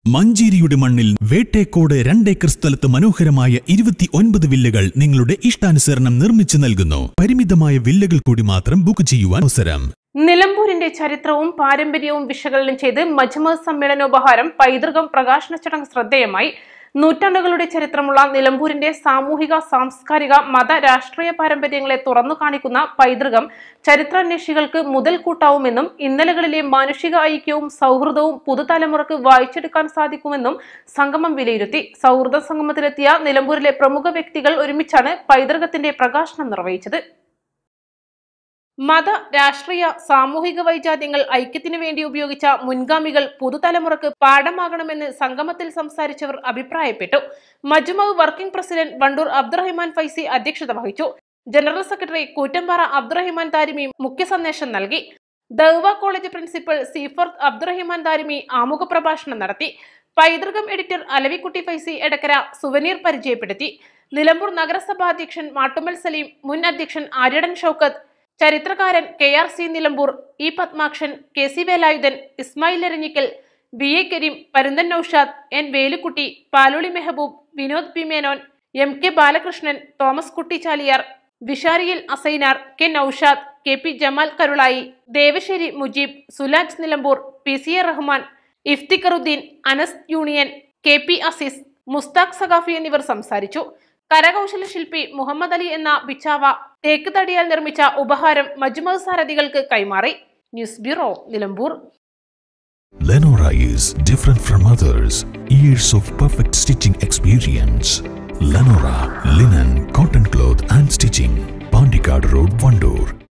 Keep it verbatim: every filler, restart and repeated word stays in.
മഞ്ചേരിയുടെ മണ്ണിൽ വേട്ടേക്കോട് രണ്ടേക്കർ സ്ഥലത്ത് മനോഹരമായ ഇരുപത്തി ഒൻപത് വില്ലകൾ നിങ്ങളുടെ ഇഷ്ടാനുസരണം നിർമ്മിച്ചു നൽകുന്നു. പരിമിതമായ വില്ലകൾ കൂടി മാത്രം ബുക്ക് ചെയ്യുവാൻ അവസരം. നിലമ്പൂരിന്റെ ചരിത്രവും പാരമ്പര്യവും വിശകലനം ചെയ്ത് മജ്മ സമ്മേളനോപഹാരം പൈതൃകം പ്രകാശന ചടങ്ങ് ശ്രദ്ധേയമായി. നൂറ്റാണ്ടുകളുടെ ചരിത്രമുള്ള നിലമ്പൂരിന്റെ സാമൂഹിക, സാംസ്കാരിക, മത, രാഷ്ട്രീയ പാരമ്പര്യങ്ങളെ തുറന്നു കാണിക്കുന്ന പൈതൃകം ചരിത്രാന്വേഷികൾക്ക് മുതൽക്കൂട്ടാവുമെന്നും ഇന്നലകളിലെ മാനുഷിക ഐക്യവും സൗഹൃദവും പുതുതലമുറക്ക് വായിച്ചെടുക്കാൻ സാധിക്കുമെന്നും സംഗമം വിലയിരുത്തി. സൗഹൃദ സംഗമത്തിലെത്തിയ നിലമ്പൂരിലെ പ്രമുഖ വ്യക്തികൾ ഒരുമിച്ചാണ് പൈതൃകത്തിന്റെ പ്രകാശനം നിർവഹിച്ചത്. മത, രാഷ്ട്രീയ, സാമൂഹിക വൈജാത്യങ്ങൾ ഐക്യത്തിനു വേണ്ടി ഉപയോഗിച്ച മുൻഗാമികൾ പുതുതലമുറക്ക് പാഠമാകണമെന്ന് സംഗമത്തിൽ സംസാരിച്ചവർ അഭിപ്രായപ്പെട്ടു. മജ്മ വർക്കിംഗ് പ്രസിഡന്റ് വണ്ടൂർ അബ്ദുറഹിമാൻ ഫൈസി അധ്യക്ഷത വഹിച്ചു. ജനറൽ സെക്രട്ടറി കൂറ്റമ്പാറ അബ്ദുറഹിമാൻ ദാരിമി മുഖ്യ സന്ദേശം നൽകി. ദഅ്വ കോളേജ് പ്രിൻസിപ്പൽ സീഫർത്ത് അബ്ദുറഹിമാൻ ദാരിമി ആമുഖ പ്രഭാഷണം നടത്തി. പൈതൃകം എഡിറ്റർ അലവിക്കുട്ടി ഫൈസി എടക്കര സുവനീർ പരിചയപ്പെടുത്തി. നിലമ്പൂർ നഗരസഭാ അധ്യക്ഷൻ മാട്ടുമൽ സലീം, മുൻ അധ്യക്ഷൻ ആര്യടൻ ഷൌക്കത്ത്, ചരിത്രകാരൻ K R C Nilambur, E Padmakshan, K C Velayudhan, Ismail Eranhikkal, B A Kareem, Parunthan Noushad, N Velukutty, Paloli Mehboob, Vinod P Menon, M K Balakrishnan, Thomas Kutty Chaliyar, വിഷാരിയിൽ Asainar, K Noushad, K P Jamal Karulai, Devassery Mujeeb, Sulaj Nilambur, P C A Rahman, Iftikharuddin, Anas union, K P Azeez, Mushtaq Sakhafi എന്നിവർ സംസാരിച്ചു. കരകൗശല ശില്പി മുഹമ്മദ് അലി എന്ന ബിച്ചാവ തേക്ക് തടിയാൽ നിർമ്മിച്ച ഉപഹാരം മജ്മ സാരഥികൾക്ക് കൈമാറി. News bureau, Nilambur. Lenora is different from others. Years of perfect stitching experience. Lenora linen, cotton cloth and stitching. Pandikad Road, Vandoor.